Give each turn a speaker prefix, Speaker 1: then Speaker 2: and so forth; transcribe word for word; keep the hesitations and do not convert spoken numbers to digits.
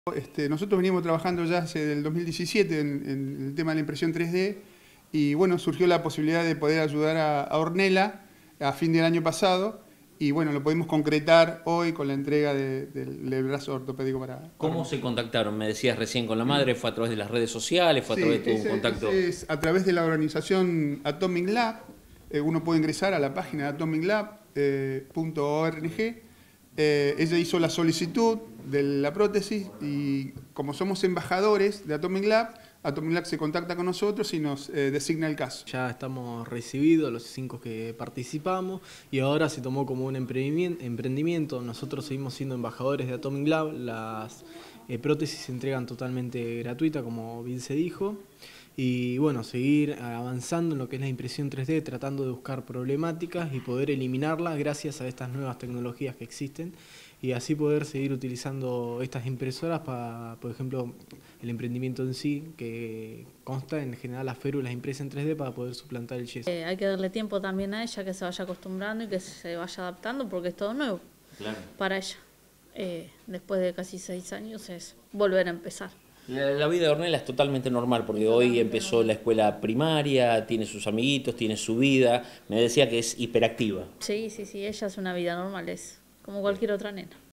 Speaker 1: Este, nosotros venimos trabajando ya desde el dos mil diecisiete en, en el tema de la impresión tres D y bueno, surgió la posibilidad de poder ayudar a, a Ornella a fin del año pasado y bueno, lo pudimos concretar hoy con la entrega de, de, del brazo ortopédico para...
Speaker 2: ¿Cómo
Speaker 1: para...
Speaker 2: se contactaron? Me decías recién con la madre, ¿fue a través de las redes sociales? ¿Fue a
Speaker 1: Sí,
Speaker 2: través de tu
Speaker 1: ese,
Speaker 2: contacto?
Speaker 1: ese es a través de la organización Atomic Lab. Eh, uno puede ingresar a la página de atomic lab punto org. Eh, ella hizo la solicitud de la prótesis y como somos embajadores de Atomic Lab, Atomic Lab se contacta con nosotros y nos eh, designa el caso.
Speaker 3: Ya estamos recibidos los cinco que participamos y ahora se tomó como un emprendimiento. Nosotros seguimos siendo embajadores de Atomic Lab. Las eh, prótesis se entregan totalmente gratuita, como bien se dijo. Y bueno, seguir avanzando en lo que es la impresión tres D, tratando de buscar problemáticas y poder eliminarlas gracias a estas nuevas tecnologías que existen y así poder seguir utilizando estas impresoras para, por ejemplo, el emprendimiento en sí, que consta en generar las férulas impresas en tres D para poder suplantar el yeso.
Speaker 4: Eh, hay que darle tiempo también a ella, que se vaya acostumbrando y que se vaya adaptando porque es todo nuevo
Speaker 2: Claro.
Speaker 4: para ella. Eh, después de casi seis años es volver a empezar.
Speaker 2: La, la vida de Ornella es totalmente normal porque hoy empezó la escuela primaria, tiene sus amiguitos, tiene su vida. Me decía que es hiperactiva.
Speaker 4: Sí, sí, sí, ella es una vida normal, es como cualquier otra nena.